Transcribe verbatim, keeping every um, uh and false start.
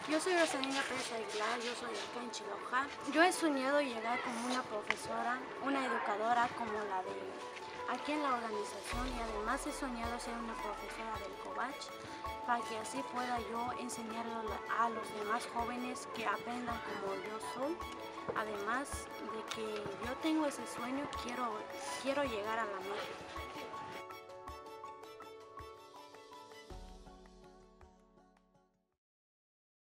Yo soy Rosalina Pérez Aguilar, yo soy de acá en Chiloja. Yo he soñado llegar como una profesora, una educadora como la de aquí en la organización, y además he soñado ser una profesora del Covach para que así pueda yo enseñar a los demás jóvenes que aprendan como yo soy. Además de que yo tengo ese sueño, quiero, quiero llegar a la meta.